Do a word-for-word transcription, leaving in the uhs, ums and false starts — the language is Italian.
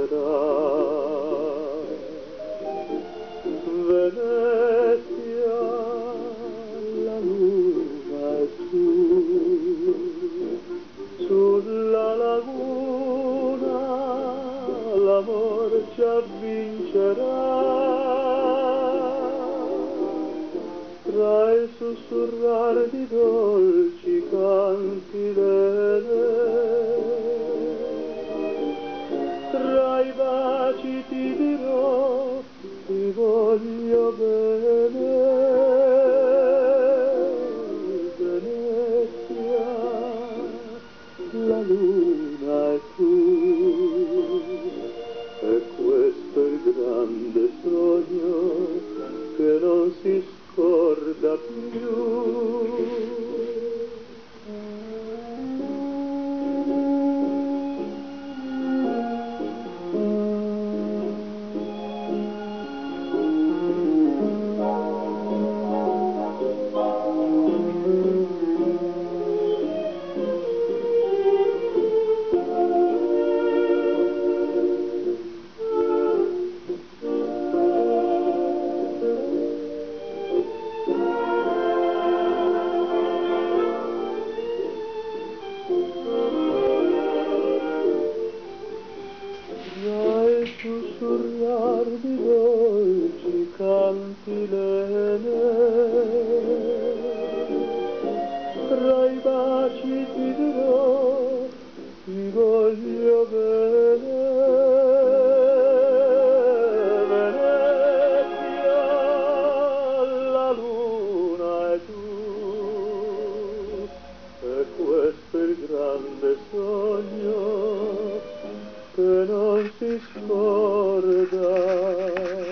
Venezia, la luna è su, sulla laguna l'amor ci avvincerà, tra il sussurrar di dolci cantilene, tra i baci ti dirò ti voglio bene. Venezia, la luna è tu, e questo è il grande sogno che non si scorda più. Sussurrar di dolci cantilene, tra i baci ti dirò ti voglio bene. Venezia, la luna è tu, e questo è il grande sogno che non si scorda